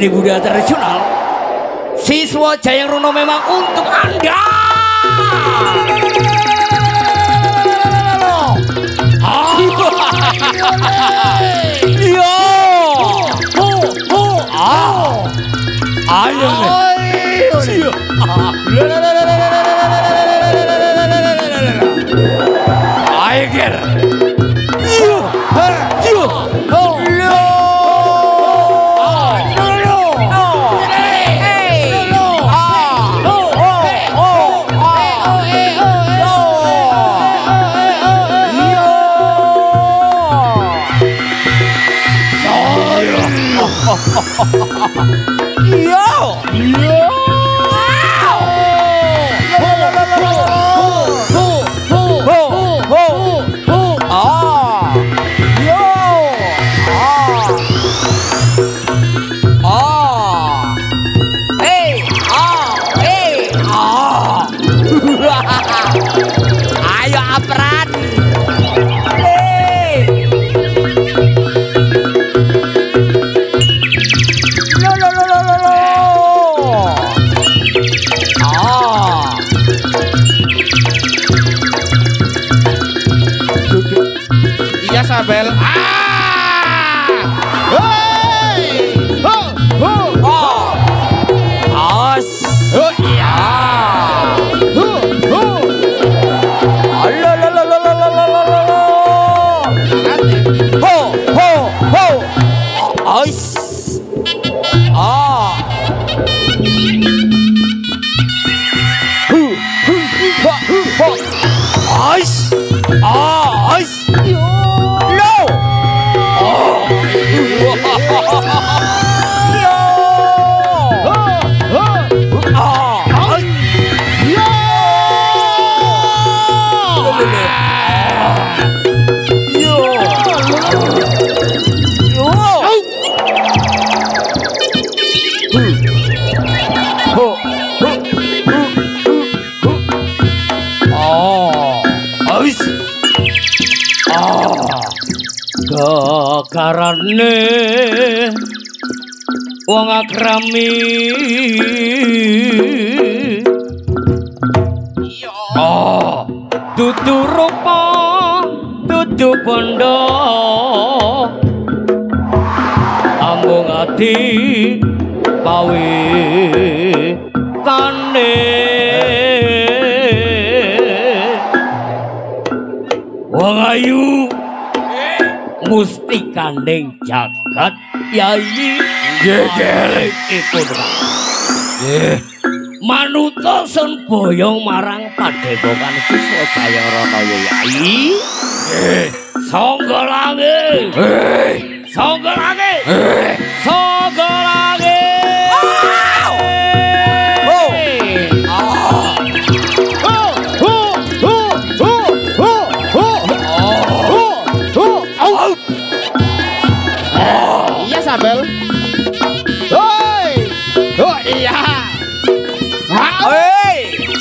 seni budaya tradisional siswa Jayang Rono memang untuk Anda. Ayo ayo apran. Iya Sabel. Karane wong akrami dudu rupa dudu bondo ambung ati pawi tane wong ayu musti kandeng jagat yayi gegelek itu manuto sun boyong marang padepokan siswa Jayang Rono yayi songgolange songgolange songgolange Iya Sabel. Hoi. Oh iya. Hei.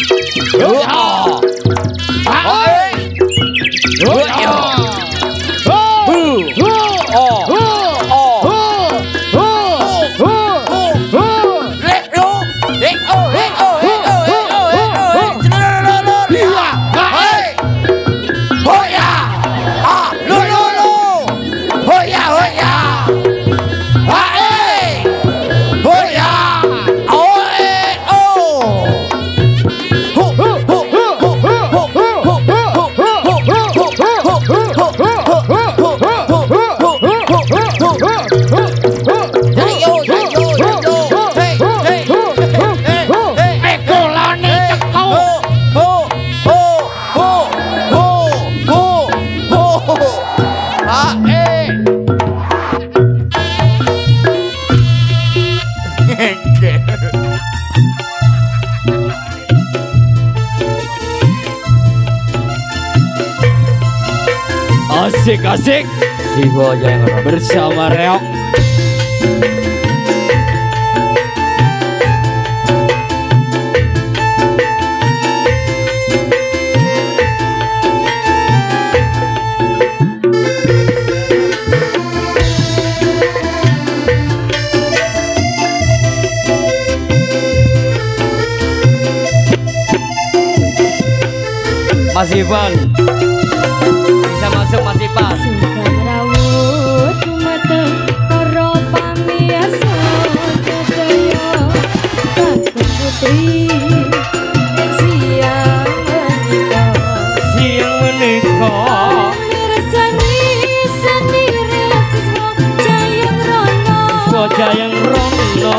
Asik-asik Siswa Jayang Rono bersama Reok. Mas Ivan bisa masuk Mas Ivan. Sukan rawuh dumateng para pamirsa sedaya Kakung Putri ing siang menika mirsani seni siswa Jayang Rono Jayang Rono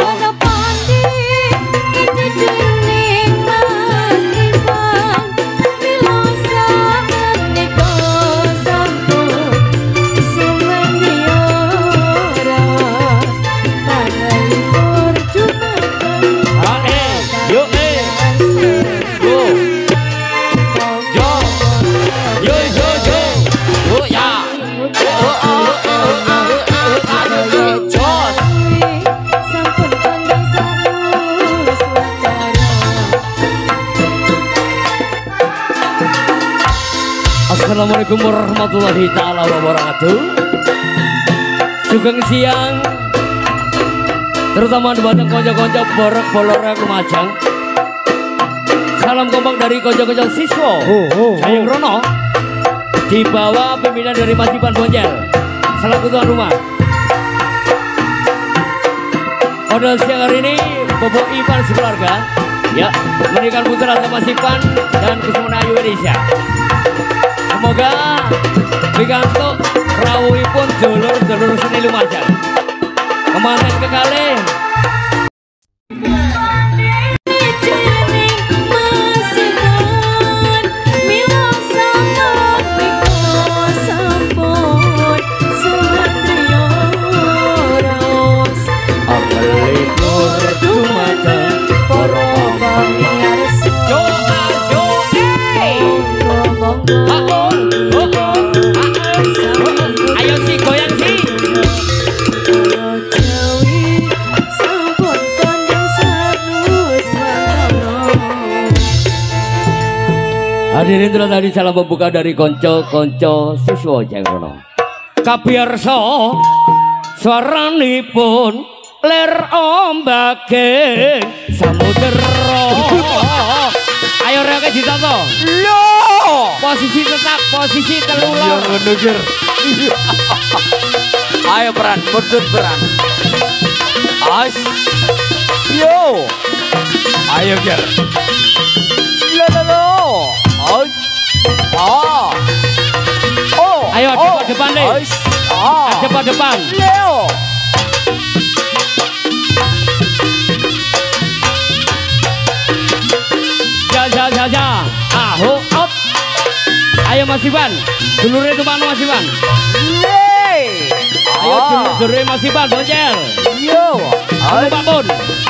Assalamualaikum warahmatullahi ta'ala wabarakatuh. Sugeng siang terutama buat konco-konco borok bolorek Lumajang. Salam kompak dari konco-konco siswa Jayang Rono di bawah pimpinan dari Mas Ivan Bonjel selaku tuan rumah. Pada siang hari ini Bobo Ivan sekeluarga ya memberikan putra Mas Ivan dan Kusuma Ayu Indonesia. Semoga pikantuk rawuhipun dulur-dulur seni Lumajang. Kemanten kekalih hadirin terus tadi salam pembuka dari konco-konco siswa Jayang Rono. Kapiyarsa swaranipun ler ombake samudera. Ayo rek ditata. Lho, posisi tetap, posisi telulur. Yo ngono ger. Ayo peran, mundur peran. As. Yo. Ayo ger. Lo. Ayo depan deh. Depan depan. Leo. Ja. Aho out. Ayo Mas Ivan. Dulure itu mana Mas Ivan? Ayo dulure Mas Ivan Bonjel. Yo. Ayo Pak Bun.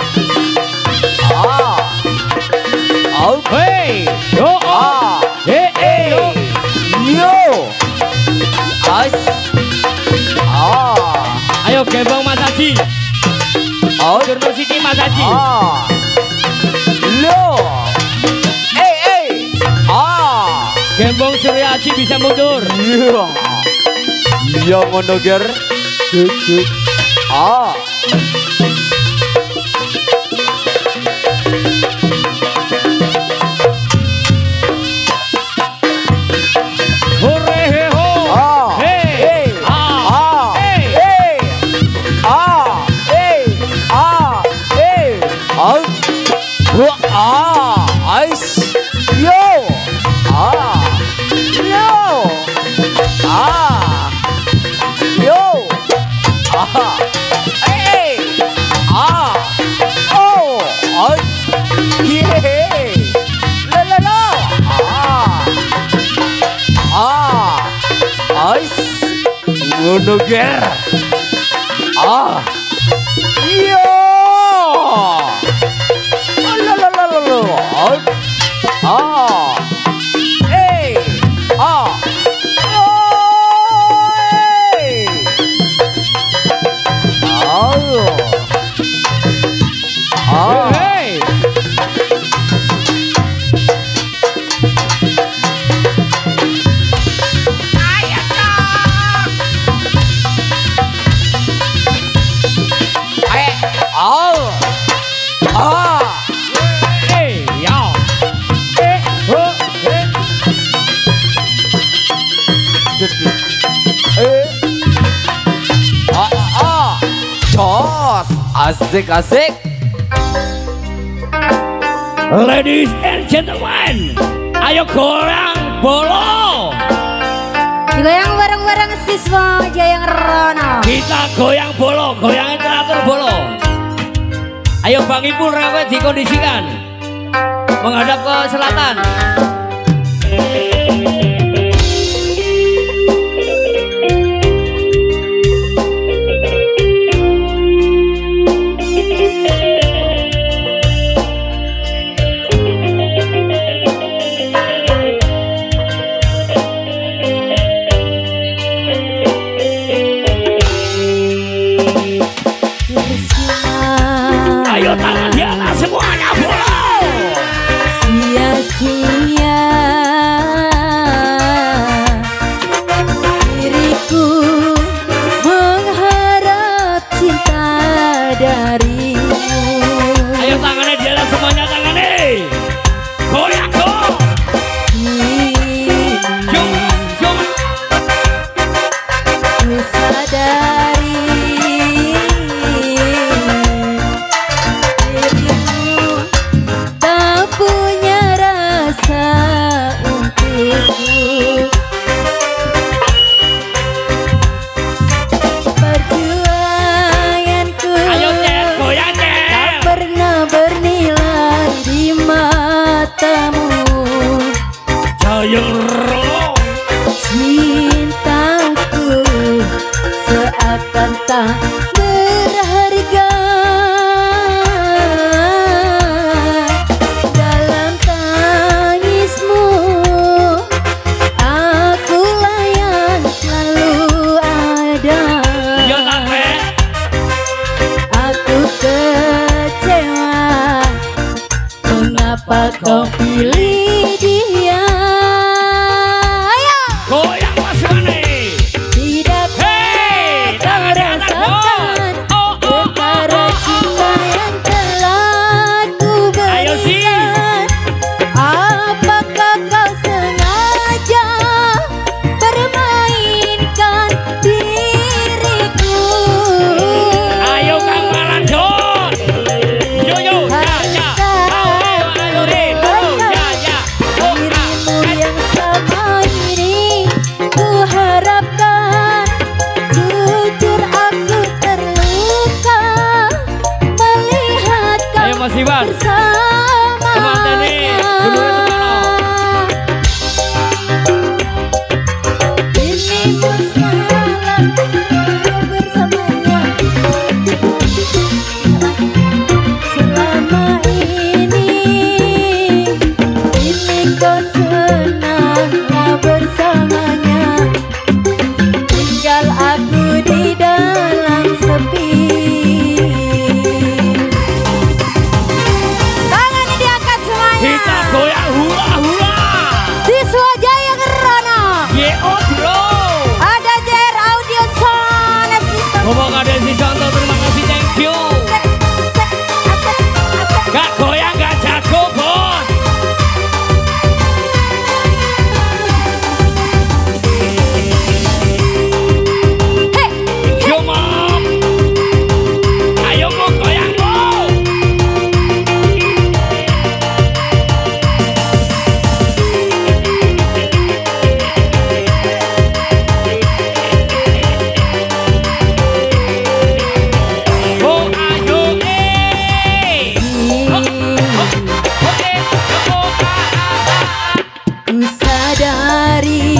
Hey. Yo. Hey. Yo. As. Ayo gembong Mas Haji. Jurno Siti Mas Haji. Lo. Gembong Surya Haji bisa mundur. Iya ngono ger. Ngono ger. Yo. Asik asik. Ladies and gentlemen, ayo goyang bolo. Goyang bareng-bareng siswa Jayang Rono. Kita goyang bolo, goyangnya teratur bolo. Ayo Bang Ipul Rawet dikondisikan menghadap ke selatan. Ayo tangan di atas semuanya bola. Sia-sia diriku mengharap cinta darimu. Ayo tangannya di atas semuanya tangannya. Goyang go. Cuma. Ku sadari cintaku seakan tak berharga dalam tangismu. Akulah yang selalu ada. Aku kecewa, mengapa kau pilih dia? Goyang pasukannya. Tidak kau rasakan perkara cinta yang telah ku berikan. Apakah kau sengaja permainkan diriku? Ayo Kang Malanjut. Yo ya. Dirimu yang selama ini ku harapkan. Jujur aku terluka melihat kau Ayo Mas Iwan. bersamanya. Teman Tani, dulu Ini pun salah bersamanya. Selama ini kau senanglah bersamanya. Tinggal aku di dalam sepi. Tangannya diangkat semuanya. Kita goyang hula-hula. Siswa Jayang Rono. Yo bro. Ada JR Audio Sound System. Ngomong ada si contoh, terima kasih, thank you. Gak goyang gak jago bos. Yo mom. Ayo mau goyang mau. Oh ayo Ku sadari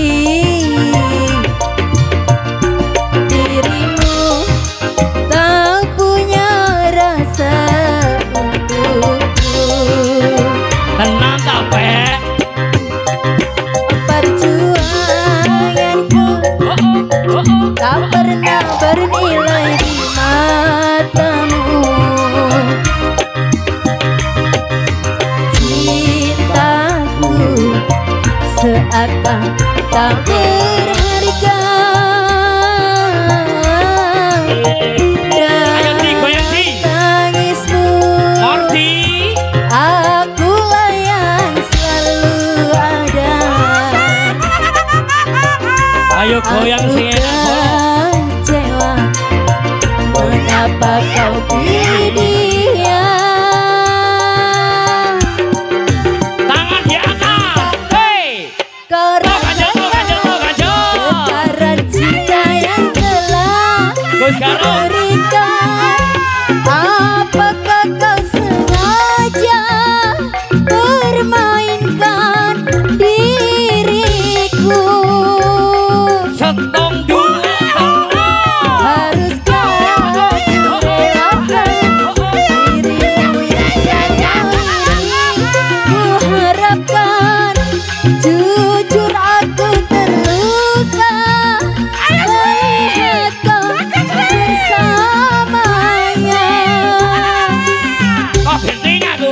dirimu tak punya rasa untukku. tenang tapi. Perjuanganku tak pernah bernilai di matamu. Cintaku seakan tak berharga. Ayo Ti, goyang Ti. Tangismu, Morty. akulah yang selalu ada. Ayo goyang sih enak bos. Kecewa, mengapa Kenapa kau pilih dia? Tangan di atas. Hei. Karena getaran cinta yang telah Gus Karo. berikan. Apakah kau sengaja permainkan diriku? Setong dulu. Haruskah aku relakan dirimu yang sayang ini? Ku harapkan jujur aku terluka melihat kau bersamanya. Kok penting aku?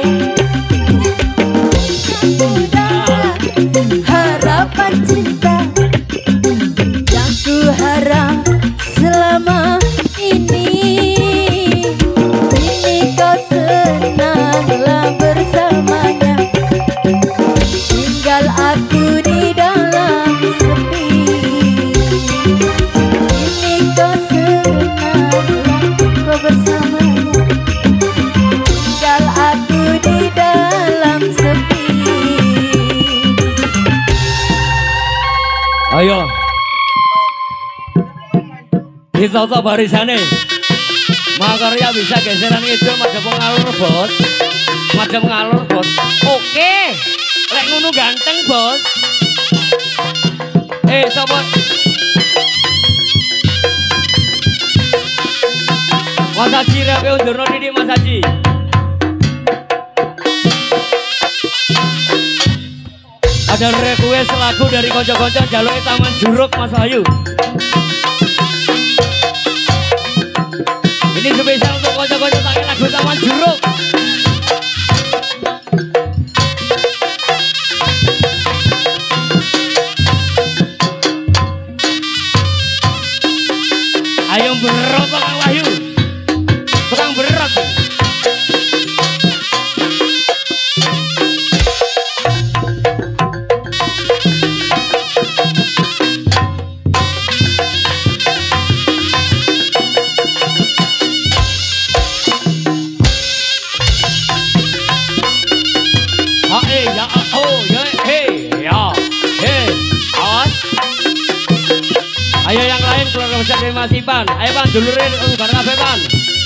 Mudah harapan cinta yang ku harap selama ini. Kini kau senanglah bersamanya, tinggal aku di dalam sepi. Kini kau senanglah kau bersamanya, tinggal aku di dalam sepi. Ayo. Ditata barisane. Makarya bisa geseran ngidul madhep ngalor, Bos. Madhep ngalor, Bos. Oke. Lek ngono ganteng, Bos. Sapa? Mas Haji rapi undurno didik Mas Haji. Ada request lagu dari konco-konco jaluk Taman Juruk Mas Wahyu. Ini spesial untuk konco-konco tangi lagu Taman Juruk. Ayo berot Kang Wahyu. Tukang berot. Ayo yang lain keluarga besar dari Mas Ipan. Ayo Pan, dulurin unggar kabeh Pan.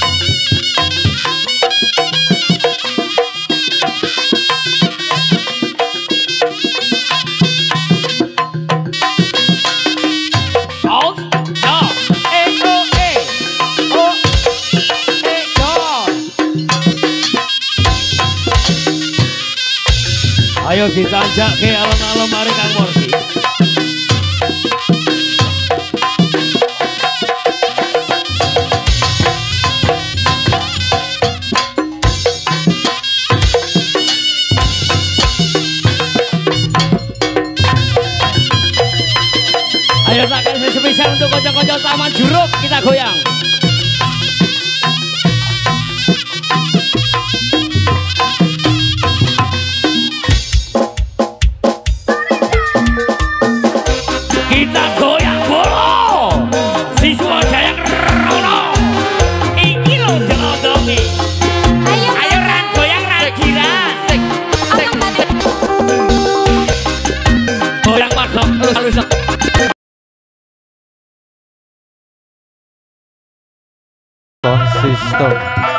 Ayo ditanjak ke alon-alon mari Kang Morsi. Ayo tak kasih spesial untuk kocok-kocok Taman Juruk, kita goyang. Kita goyang bolo, siswa Jayang Rono. Iki lo delok-deloki. Ayo ran goyang ran gira. Goyang madhok halus. Konsisten.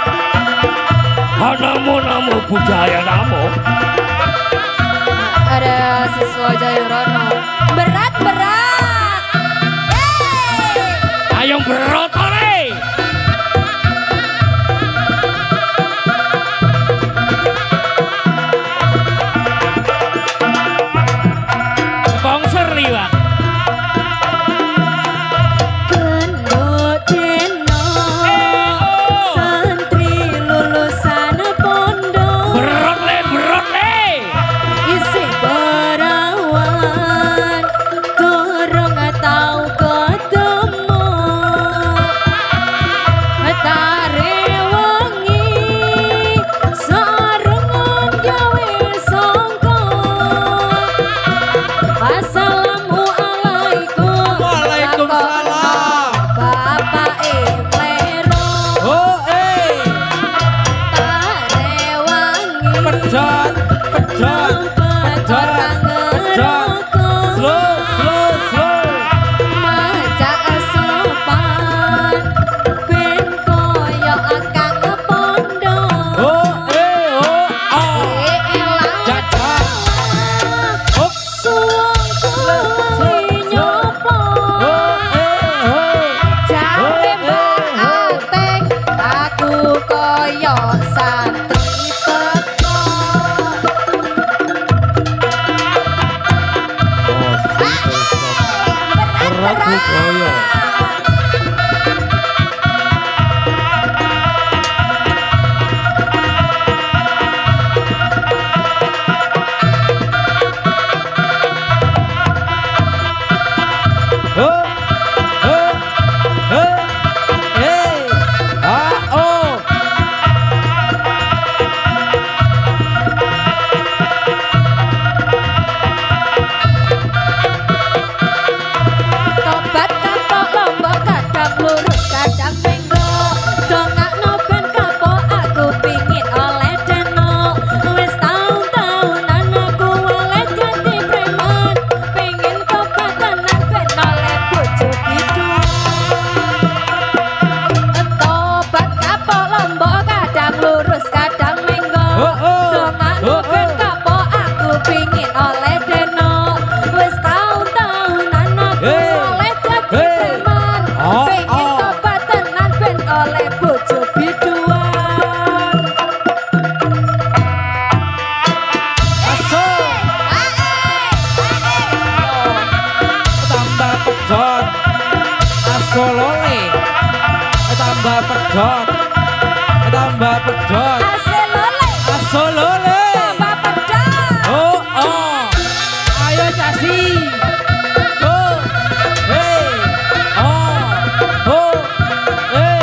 Namo budaya namo. Ada siswa Jayorono. Berat. Yeay. Ayo berotole. Sponsor liwat. Kendut deno santri lulusan pondok. Berotole. Isi perawan dorong tau ketemu. Tare wangi sarengan gawe songkok. Assalamualaikum. Waalaikumsalam. Bapak Plero. tambah pedot Asolole tambah pedot. oh ayo casi oh hey oh hey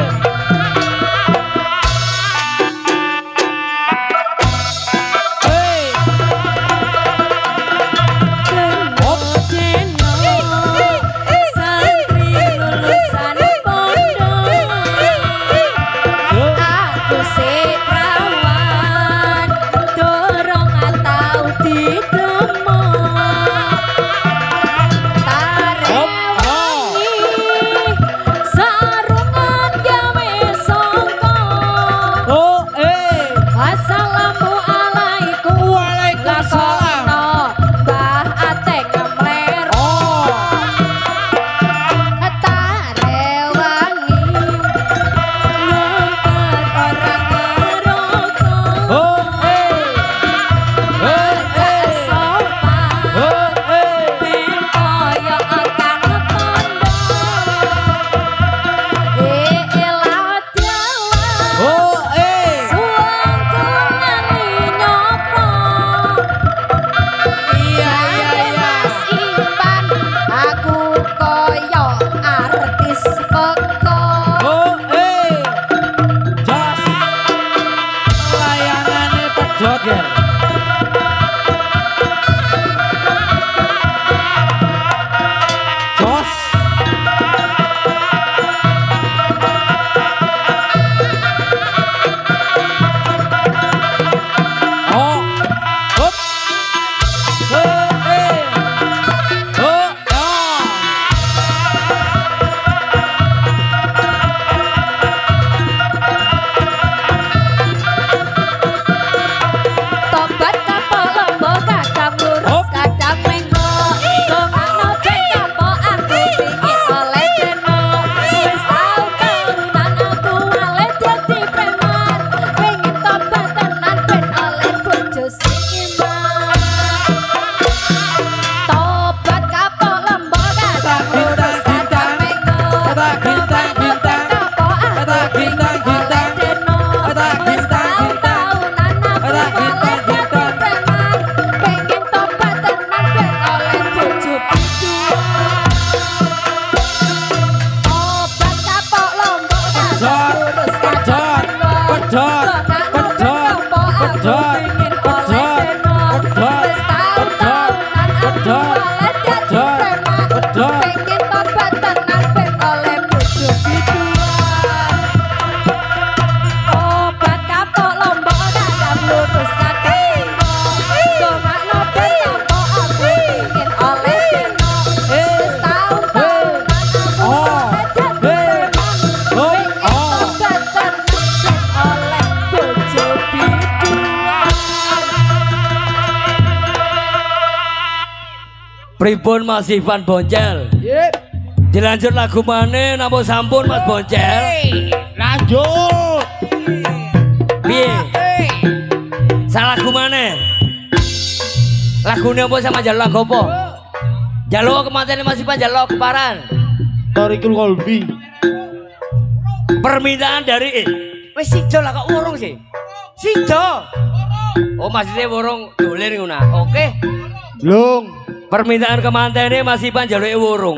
Pripun Mas Ivan Boncel? Yep. Dilanjut lagu mana napa sampun Mas Boncel? Lanjut. Piye? Salah lagu mana? Lagune apa sama jaluk lagu apa? Jaluk kematian Mas Ivan, jaluk keparan. Torikul Kolbi. Permintaan dari wis sido lah kok urung sih. Sido. Oh maksudnya urung dolir ngono. Oke. Lung. Permintaan kemantene Mas Ivan jaluke wurung.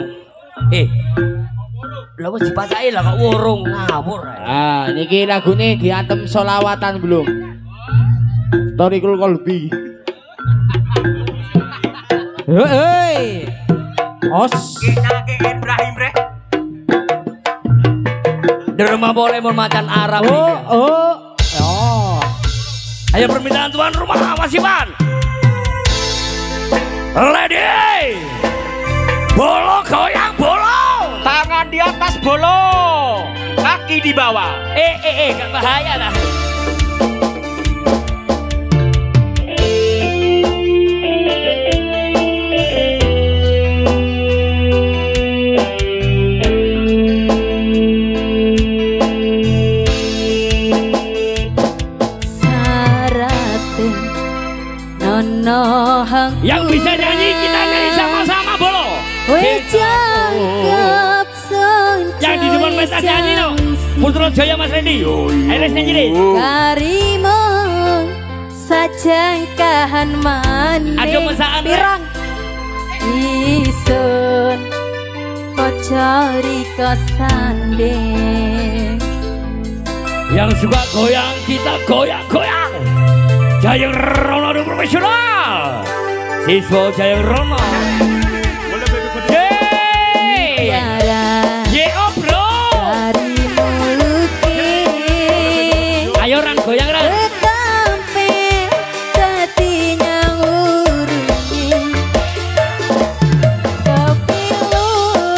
Lah wis dipasake lah kok wurung ngawur. Ah, niki lagune diantem solawatan belum? Torikul Kolbi. Hei. Os. Ibrahim rek. Derma boleh mau macan Arab. Oh. Ayo permintaan tuan rumah Mas Ivan. Lady. Bolo goyang bolo. Tangan di atas bolo, kaki di bawah. Gak bahaya lah. Yang bisa nyanyi kita nyanyi sama-sama bolo. Yang di depan pentas nyanyi no. Putra Jaya Mas Randy. Ayo nyanyi deh. Karimun sajangkahan mane. Aduh mesaan pirang. Isun kocori kosandeng. Yang suka goyang kita goyang-goyang. Jayang Rono the profesional. Siswa Jayang Rono. Yeay. Yeay bro. Dari muluki. Ayo ran goyang ran. Ketampe tadinya ngurusi. Tapi lu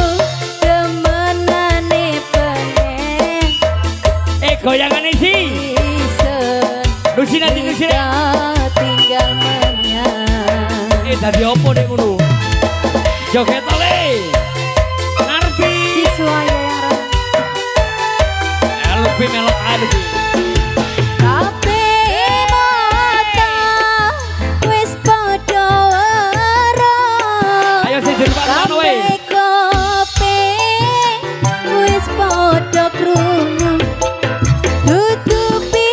demenane pengen. Goyangan isi. Nusi nanti nusi deh. Tinggal menyang. Tadi opo deh ngono. Joget oleh. Narbi. Siswa yang Lebih melok aduh. tapi mata wis padha weruh. Ayo sing depan kono we. Kopi wis padha krungu. Tutupi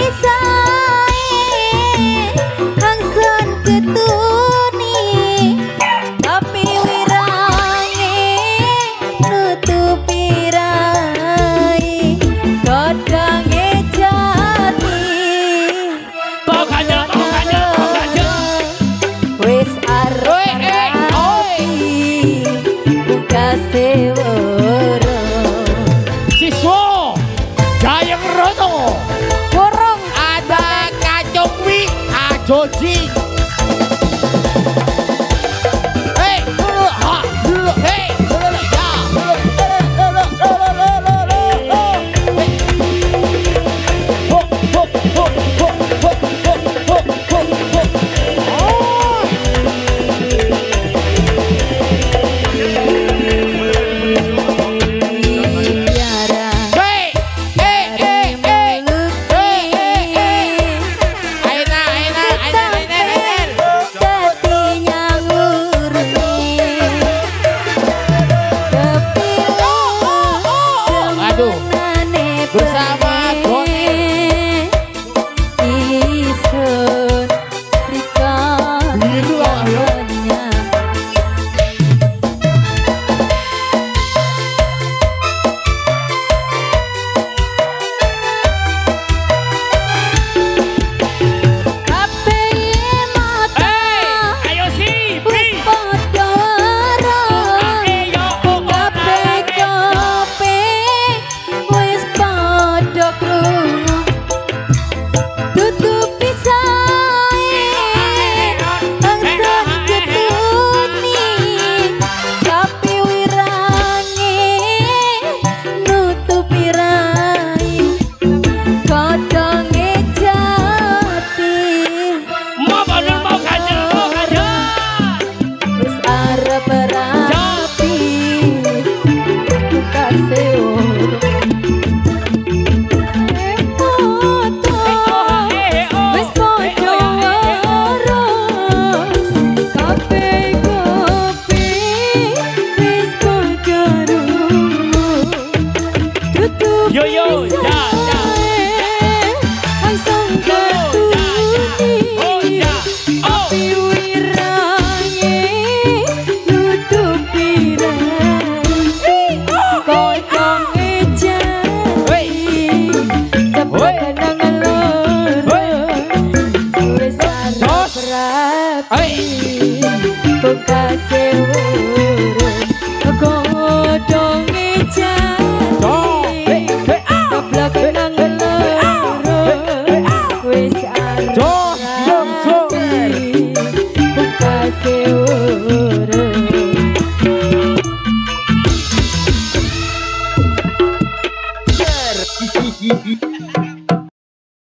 sae angsun ketuni. Tapi wirange nutupi rai. Godhange jati. Kok ganjel. Wis arep buka seworo. Siswa Jayang Rono. Burung Ada kacung wi ajoji. Hei, dulu ha, dulu hei, dulu ya, biara hei, meluki. aina,